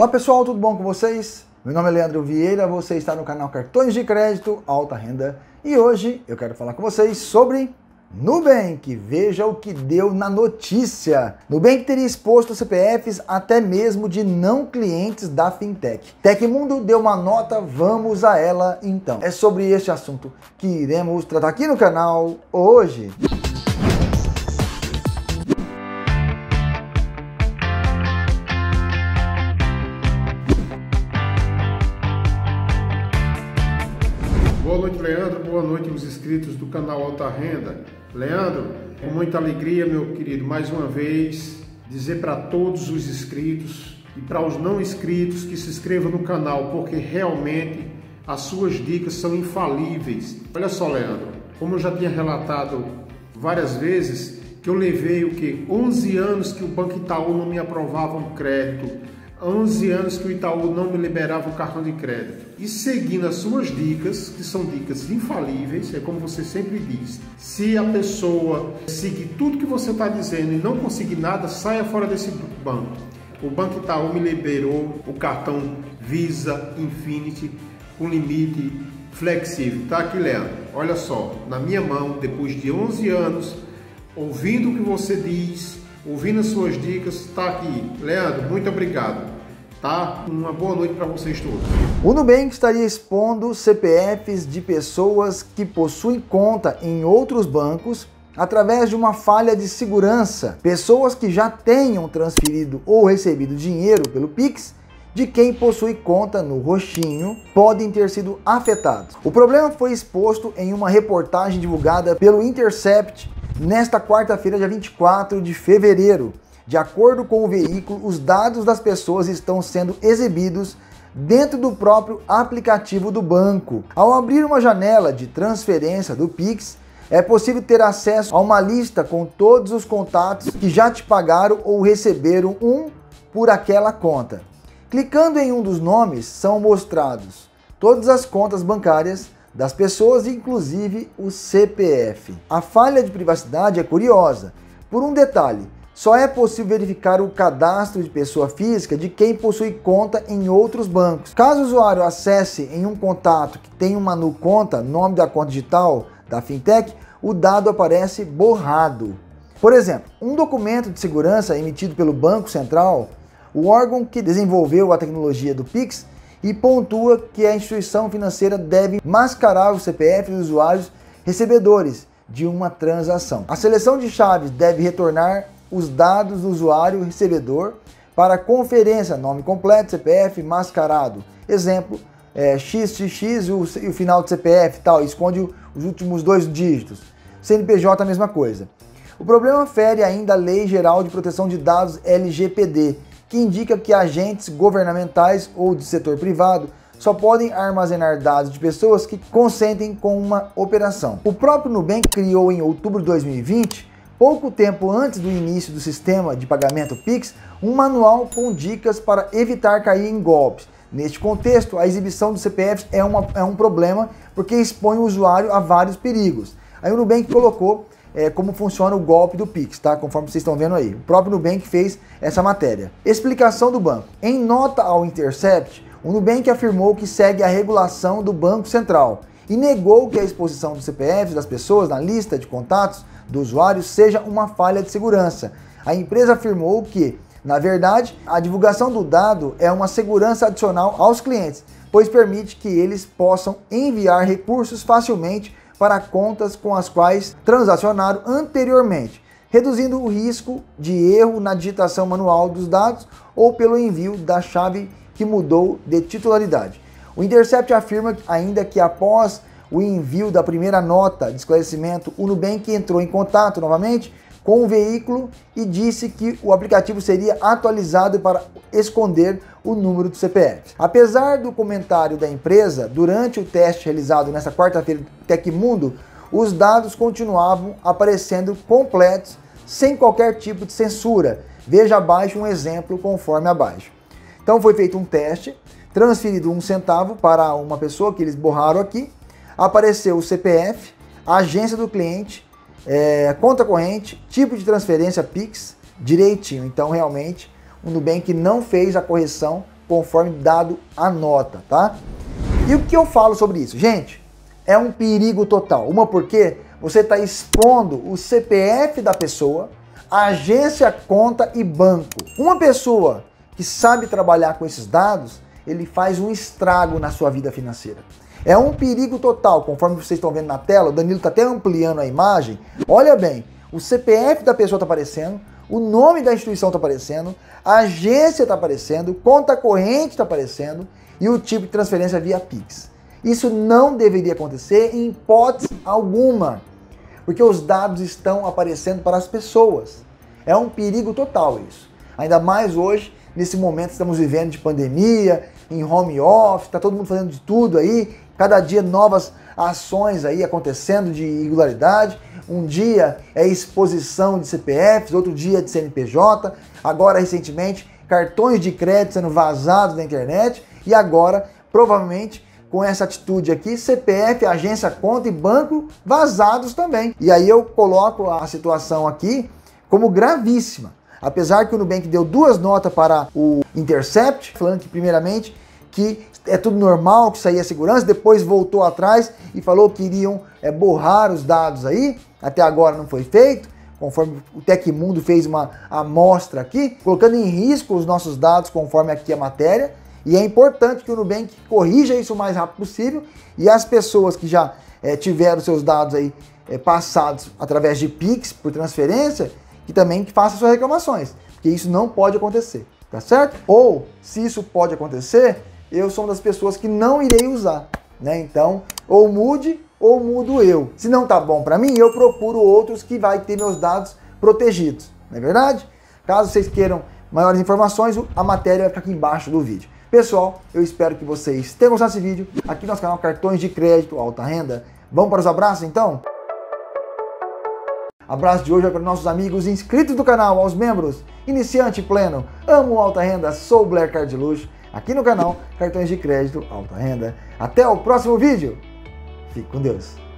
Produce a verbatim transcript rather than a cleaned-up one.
Olá pessoal, tudo bom com vocês? Meu nome é Leandro Vieira, você está no canal Cartões de Crédito Alta Renda e hoje eu quero falar com vocês sobre Nubank. Veja o que deu na notícia. Nubank teria exposto C P Fs até mesmo de não clientes da Fintech. Tecmundo deu uma nota, vamos a ela então. É sobre este assunto que iremos tratar aqui no canal hoje. Boa noite, Leandro. Boa noite, os inscritos do canal Alta Renda. Leandro, com muita alegria, meu querido, mais uma vez, dizer para todos os inscritos e para os não inscritos que se inscrevam no canal, porque realmente as suas dicas são infalíveis. Olha só, Leandro, como eu já tinha relatado várias vezes, que eu levei o que? onze anos que o Banco Itaú não me aprovava um crédito, onze anos que o Itaú não me liberava o cartão de crédito. E seguindo as suas dicas, que são dicas infalíveis, é como você sempre diz, se a pessoa seguir tudo que você está dizendo e não conseguir nada, saia fora desse banco. O Banco Itaú me liberou o cartão Visa Infinity com limite flexível. Tá aqui, Leandro, olha só, na minha mão, depois de onze anos, ouvindo o que você diz, ouvindo as suas dicas, está aqui. Leandro, muito obrigado. Tá? Uma boa noite para vocês todos. O Nubank estaria expondo C P Fs de pessoas que possuem conta em outros bancos através de uma falha de segurança. Pessoas que já tenham transferido ou recebido dinheiro pelo Pix de quem possui conta no roxinho podem ter sido afetados. O problema foi exposto em uma reportagem divulgada pelo Intercept nesta quarta-feira, dia vinte e quatro de fevereiro. De acordo com o veículo, os dados das pessoas estão sendo exibidos dentro do próprio aplicativo do banco. Ao abrir uma janela de transferência do Pix, é possível ter acesso a uma lista com todos os contatos que já te pagaram ou receberam um por aquela conta. Clicando em um dos nomes, são mostrados todas as contas bancárias das pessoas, inclusive o C P F. A falha de privacidade é curiosa, por um detalhe: só é possível verificar o cadastro de pessoa física de quem possui conta em outros bancos. Caso o usuário acesse em um contato que tem uma no conta, nome da conta digital da Fintech, o dado aparece borrado. Por exemplo, um documento de segurança emitido pelo Banco Central, o órgão que desenvolveu a tecnologia do Pix, e pontua que a instituição financeira deve mascarar o C P F dos usuários recebedores de uma transação. A seleção de chaves deve retornar os dados do usuário recebedor para conferência, nome completo, C P F mascarado. Exemplo, é, X X X e o, e o final do C P F tal, esconde os últimos dois dígitos. C N P J a mesma coisa. O problema fere ainda a Lei Geral de Proteção de Dados L G P D, que indica que agentes governamentais ou do setor privado só podem armazenar dados de pessoas que consentem com uma operação. O próprio Nubank criou em outubro de dois mil e vinte, pouco tempo antes do início do sistema de pagamento Pix, um manual com dicas para evitar cair em golpes. Neste contexto, a exibição dos C P Fs é, uma, é um problema porque expõe o usuário a vários perigos. Aí o Nubank colocou É, como funciona o golpe do Pix, tá? Conforme vocês estão vendo aí. O próprio Nubank fez essa matéria. Explicação do banco. Em nota ao Intercept, o Nubank afirmou que segue a regulação do Banco Central e negou que a exposição dos C P Fs das pessoas na lista de contatos do usuário seja uma falha de segurança. A empresa afirmou que, na verdade, a divulgação do dado é uma segurança adicional aos clientes, pois permite que eles possam enviar recursos facilmente para contas com as quais transacionaram anteriormente, reduzindo o risco de erro na digitação manual dos dados ou pelo envio da chave que mudou de titularidade. O Intercept afirma ainda que após o envio da primeira nota de esclarecimento, o Nubank entrou em contato novamente com o veículo e disse que o aplicativo seria atualizado para esconder o número do C P F. Apesar do comentário da empresa, durante o teste realizado nesta quarta-feira do Tecmundo, os dados continuavam aparecendo completos, sem qualquer tipo de censura. Veja abaixo um exemplo conforme abaixo. Então foi feito um teste, transferido um centavo para uma pessoa que eles borraram aqui, apareceu o C P F, a agência do cliente, é, conta corrente, tipo de transferência Pix, direitinho. Então realmente o Nubank não fez a correção conforme dado a nota, tá? E o que eu falo sobre isso? Gente, é um perigo total. Uma porque você está expondo o C P F da pessoa, agência, conta e banco. Uma pessoa que sabe trabalhar com esses dados, ele faz um estrago na sua vida financeira. É um perigo total, conforme vocês estão vendo na tela, o Danilo está até ampliando a imagem. Olha bem, o C P F da pessoa está aparecendo, o nome da instituição está aparecendo, a agência está aparecendo, conta corrente está aparecendo e o tipo de transferência via Pix. Isso não deveria acontecer em hipótese alguma, porque os dados estão aparecendo para as pessoas. É um perigo total isso. Ainda mais hoje, nesse momento que estamos vivendo de pandemia, em home office, está todo mundo fazendo de tudo aí, cada dia novas ações aí acontecendo de irregularidade. Um dia é exposição de C P Fs, outro dia é de C N P J, agora recentemente cartões de crédito sendo vazados na internet e agora, provavelmente, com essa atitude aqui, C P F, agência, conta e banco vazados também. E aí eu coloco a situação aqui como gravíssima. Apesar que o Nubank deu duas notas para o Intercept, falando que primeiramente que é tudo normal, que isso aí é segurança, depois voltou atrás e falou que iriam é, borrar os dados aí, até agora não foi feito, conforme o Tecmundo fez uma amostra aqui, colocando em risco os nossos dados conforme aqui a matéria, e é importante que o Nubank corrija isso o mais rápido possível, e as pessoas que já é, tiveram seus dados aí é, passados através de Pix, por transferência, que também façam suas reclamações, porque isso não pode acontecer, tá certo? Ou, se isso pode acontecer, eu sou uma das pessoas que não irei usar, né? Então, ou mude, ou mudo eu. Se não tá bom para mim, eu procuro outros que vai ter meus dados protegidos, não é verdade? Caso vocês queiram maiores informações, a matéria vai ficar aqui embaixo do vídeo. Pessoal, eu espero que vocês tenham gostado desse vídeo, aqui no nosso canal Cartões de Crédito Alta Renda. Vamos para os abraços, então? Abraço de hoje é para nossos amigos inscritos do canal, aos membros, iniciante pleno, amo alta renda, sou Blair Card de Luxo, aqui no canal Cartões de Crédito Alta Renda. Até o próximo vídeo. Fique com Deus.